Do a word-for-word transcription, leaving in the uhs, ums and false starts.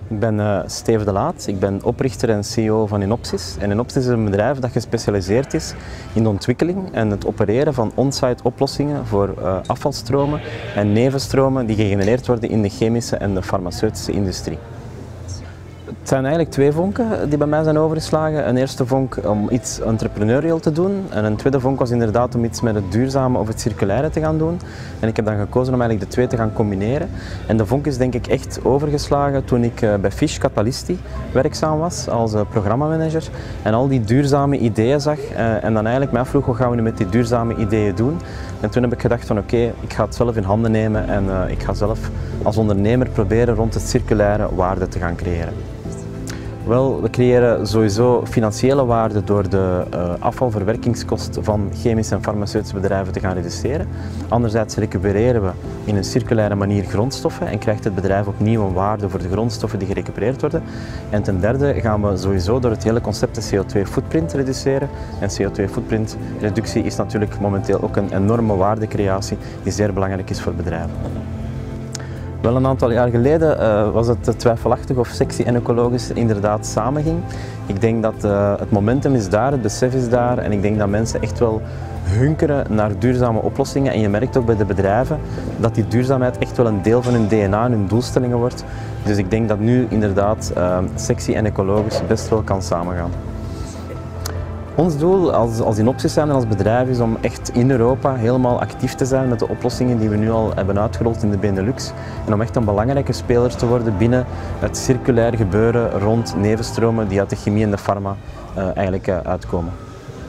Ik ben uh, Steve de Laat, ik ben oprichter en C E O van Inopsys. En Inopsys is een bedrijf dat gespecialiseerd is in de ontwikkeling en het opereren van on-site oplossingen voor uh, afvalstromen en nevenstromen die gegenereerd worden in de chemische en de farmaceutische industrie. Het zijn eigenlijk twee vonken die bij mij zijn overgeslagen. Een eerste vonk om iets entrepreneurial te doen en een tweede vonk was inderdaad om iets met het duurzame of het circulaire te gaan doen. En ik heb dan gekozen om eigenlijk de twee te gaan combineren. En de vonk is denk ik echt overgeslagen toen ik bij Fish Catalysti werkzaam was als programmamanager en al die duurzame ideeën zag en dan eigenlijk mij afvroeg wat gaan we nu met die duurzame ideeën doen. En toen heb ik gedacht van oké, okay, ik ga het zelf in handen nemen en uh, ik ga zelf als ondernemer proberen rond het circulaire waarde te gaan creëren. Wel, we creëren sowieso financiële waarde door de uh, afvalverwerkingskost van chemische en farmaceutische bedrijven te gaan reduceren. Anderzijds recupereren we in een circulaire manier grondstoffen en krijgt het bedrijf opnieuw een waarde voor de grondstoffen die gerecupereerd worden. En ten derde gaan we sowieso door het hele concept de C O twee footprint reduceren. En C O twee footprint reductie is natuurlijk momenteel ook een enorme waardecreatie die zeer belangrijk is voor bedrijven. Wel een aantal jaar geleden uh, was het twijfelachtig of sexy en ecologisch inderdaad samenging. Ik denk dat uh, het momentum is daar, het besef is daar en ik denk dat mensen echt wel hunkeren naar duurzame oplossingen. En je merkt ook bij de bedrijven dat die duurzaamheid echt wel een deel van hun D N A en hun doelstellingen wordt. Dus ik denk dat nu inderdaad uh, sexy en ecologisch best wel kan samengaan. Ons doel als, als Inopsys zijn en als bedrijf is om echt in Europa helemaal actief te zijn met de oplossingen die we nu al hebben uitgerold in de Benelux. En om echt een belangrijke speler te worden binnen het circulair gebeuren rond nevenstromen die uit de chemie en de farma uh, eigenlijk uh, uitkomen.